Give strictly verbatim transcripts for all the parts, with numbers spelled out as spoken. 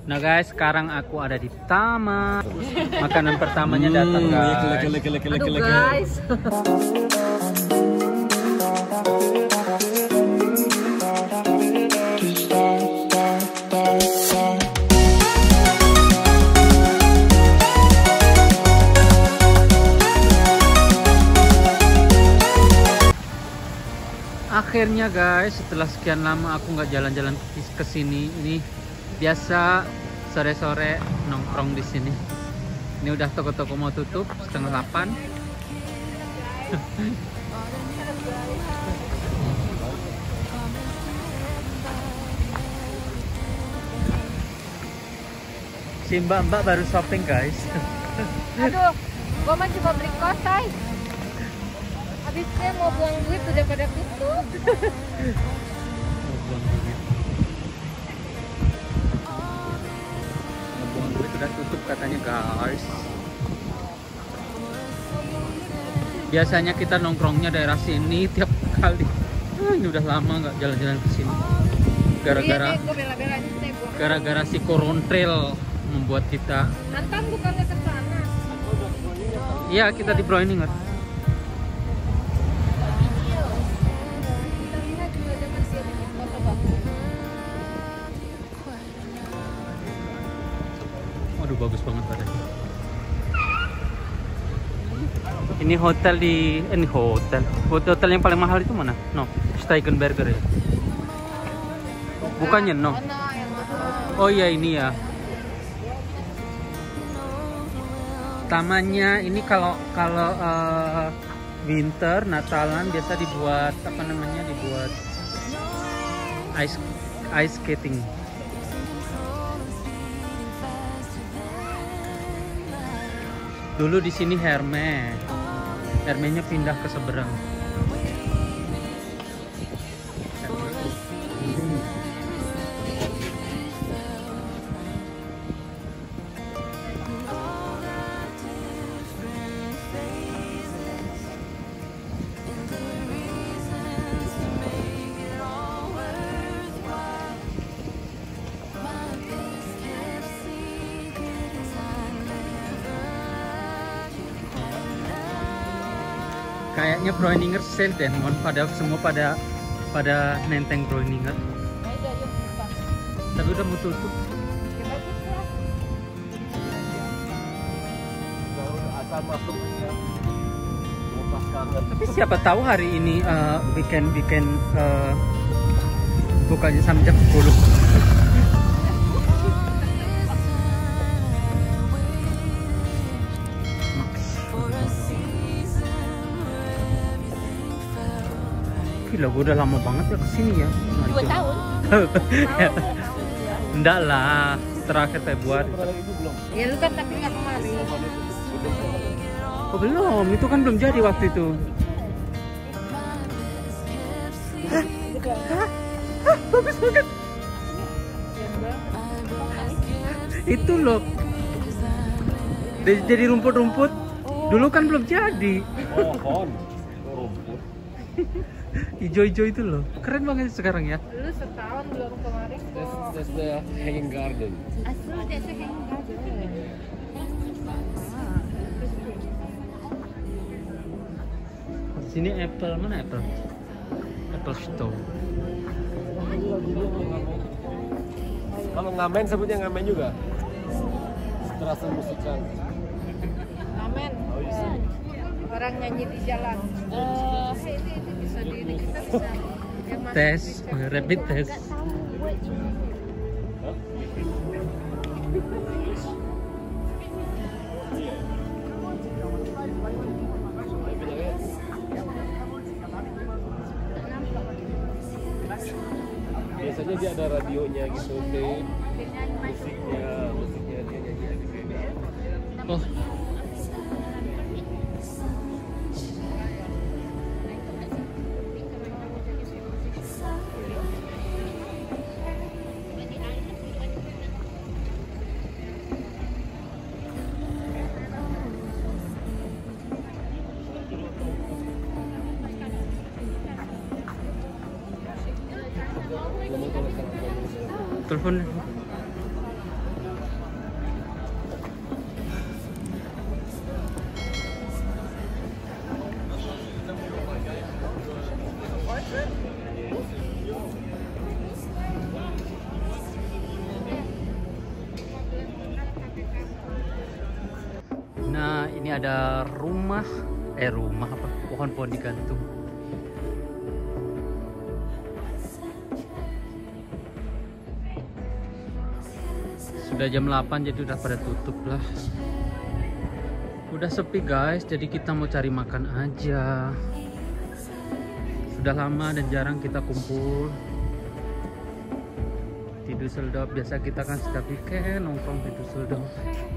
Nah guys, sekarang aku ada di taman. Makanan pertamanya datang guys. Aduh guys. Akhirnya guys, setelah sekian lama aku nggak jalan-jalan ke sini. Ini biasa sore-sore nongkrong di sini. Ini udah toko-toko mau tutup setengah delapan. Si mbak-mbak baru shopping guys. Aduh, gua mah cuma beli kosai. Habisnya mau buang duit udah pada tutup. Mau buang duit. Mau buang duit udah tutup katanya guys. Biasanya kita nongkrongnya daerah sini tiap kali. Ah, ini udah lama nggak jalan-jalan ke sini. Gara-gara gara-gara si Korontrail membuat kita. Antam bukannya ke sana. Iya, kita di Browninger. Waduh, bagus banget badannya. Ini hotel di eh, ini hotel. Hotel yang paling mahal itu mana? No, Steigenberger ya. Bukannya no. Oh iya ini ya. Tamannya ini kalau kalau uh, winter Natalan biasa dibuat apa namanya dibuat ice ice skating. Dulu di sini Hermes, Hermesnya pindah ke seberang. Kayaknya Browninger sale deh, mon pada semua pada pada nenteng Browninger. Tapi udah mau tutup. Tapi siapa tahu hari ini uh, weekend weekend uh, bukanya sampai jam sepuluh. Gila, gue udah lama banget ya kesini ya. Dua tahun? Enggak lah, terakhir Februari. Ya lu kan tapi nggak kemari. Oh belum, itu kan belum jadi waktu itu. Hah? Hah? Hah? Bagus banget. Itu loh. Jadi rumput-rumput. Dulu kan belum jadi. Pohon. Rumput. Hijau-hijau itu loh, keren banget sekarang ya. Lu setahun belum kemarin kok. That's, that's the hanging garden. Asli that's the hanging garden. Sini Apple, mana Apple? Apple Store. Kalau ngamen sebutnya ngamen juga. Terasa musikan. Amen. Orang nyanyi di jalan. Eh, itu itu bisa di ini kita bisa. Tes, rapid test. Biasanya dia ada radionya gitu, deh. Musiknya, musiknya dia nyanyi. Oh. Telepon. Ini ada rumah, eh rumah apa? Pohon-pohon digantung. Sudah jam delapan jadi udah pada tutup lah. Udah sepi guys, jadi kita mau cari makan aja. Sudah lama dan jarang kita kumpul di Düsseldorf. Biasa kita kan setiap weekend nongkrong di Düsseldorf.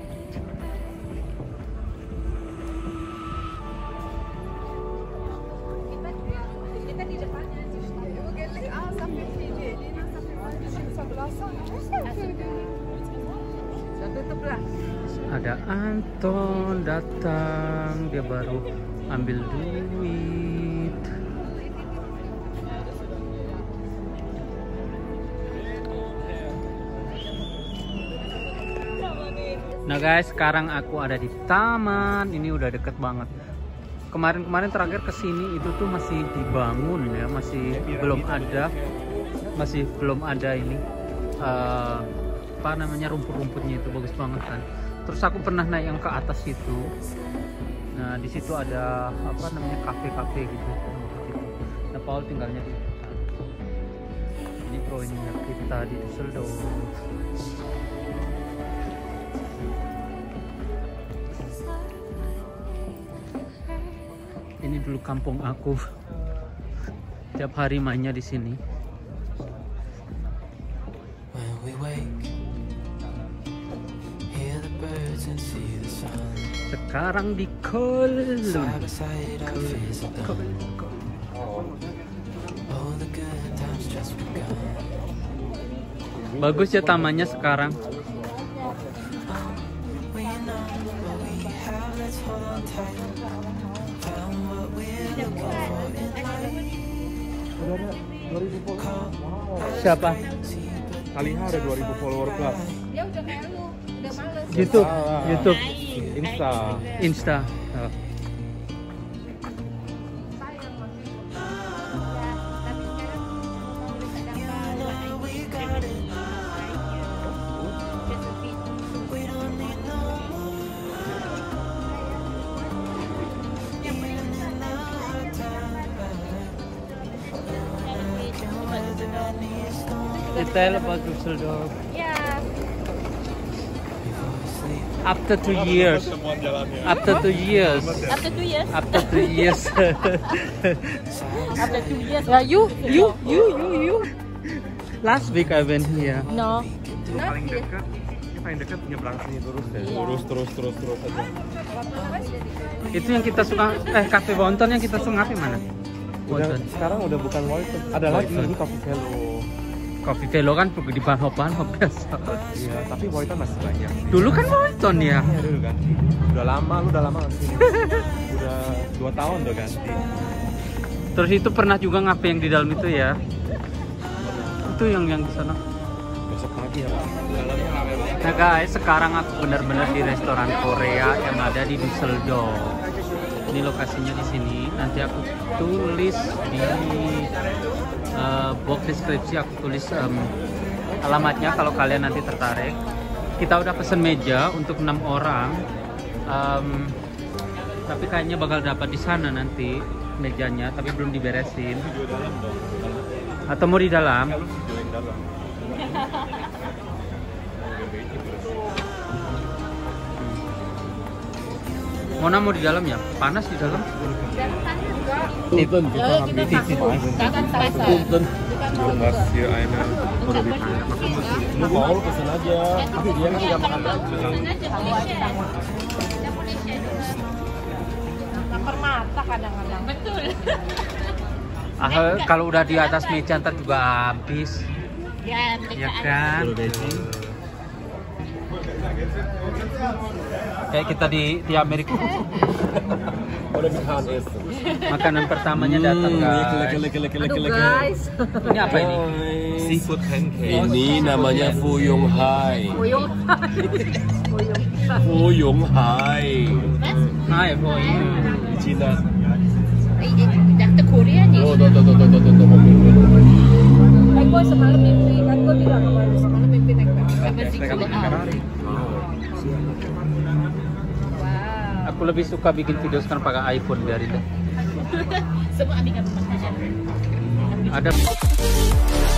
Kita di depannya tutup lah. Ada Anton datang, dia baru ambil duit. Nah guys, sekarang aku ada di taman. Ini udah deket banget. Kemarin-kemarin terakhir kesini itu tuh masih dibangun ya, masih belum ada, masih belum ada ini uh, apa namanya rumput-rumputnya itu bagus banget kan. Terus aku pernah naik yang ke atas itu. Nah di situ ada apa namanya kafe-kafe gitu. Nah Paul tinggalnya di sana. Ini proyeknya kita di Düsseldorf. Ini dulu kampung aku. Tiap hari mainnya di sini. Sekarang di Köln. Bagus ya tamannya sekarang. Siapa? Kaliha ada dua ribu follower plus. Dia udah kayak lu, udah males. YouTube, Ah. YouTube, Insta. Insta. Oh. Detail about Düsseldorf. Ya. After two years. After two years. After two years. After two years. After two years. Yeah, you, you, you, you, you. Last week I went here. No. Paling dekat, ini paling dekat nyebrang sini terus deh. Iya. Terus terus terus terus aja. Itu yang kita suka, eh cafe Wonton yang kita suka mana? Udah, Wonton. sekarang udah bukan Wonton. Ada lagi Wonton. ini Coffee Velo. Coffee Velo kan di Bahnhof-Bahnhof biasa. Iya, tapi Wonton masih banyak. Dulu kan Wonton ya. Iya dulu ganti. Udah lama, lu udah lama nggak kesini. Udah dua tahun udah ganti. Terus itu pernah juga ngafe yang di dalam itu ya. Itu yang yang di sana. Besok pagi ya Pak. Dalamnya rame banget. Nah guys, sekarang aku benar-benar di restoran Korea yang ada di Düsseldorf. Ini lokasinya di sini. Nanti aku tulis di uh, box deskripsi, aku tulis um, alamatnya kalau kalian nanti tertarik. Kita udah pesen meja untuk enam orang. Um, tapi kayaknya bakal dapat di sana nanti mejanya, tapi belum diberesin. Video dalam dong. Atau mau di dalam? Kalau video yang dalam. Mona mau di dalam ya? Panas di dalam? Punten, kita ngambil titik. Jangan terasa. Punten. Bukan Was hier eine oder wie viel? Lu mau pesen aja. Tapi dia kan nggak makan daging. Lapar mata kadang-kadang. Betul. Ah, kalau udah di atas meja ntar juga habis. Ya, Ya kan? Kayak kita di di Amerika. Oder wie Hahn essen. Makanan pertamanya datang guys. Lekker, lekker, lekker, lekker, Aduh lekker. guys. Ini apa ini? Seafood pancake. Ini namanya Fuyung Hai. Puyung. Puyung. Fuyung Hai. Ah ya boy. Di Cina. Dari Korea nih. Oh, tuh, tuh, tuh, tuh, tuh, tuh, mobil. Kan gue semalam mimpi, kan gue bilang sama lu semalam mimpi naik Ferrari. Ferrari. Wow. Aku Aku lebih suka bikin video sekarang pakai iPhone, biarin deh. Semua ambil gambar aja. Ada